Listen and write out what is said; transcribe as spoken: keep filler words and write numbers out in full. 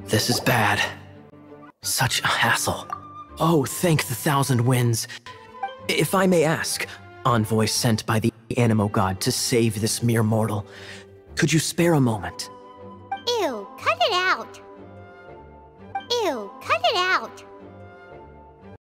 This is bad. Such a hassle. Oh, thank the thousand winds. If I may ask, envoy sent by the Animo God to save this mere mortal, could you spare a moment? Ew, cut it out. Ew, cut it out.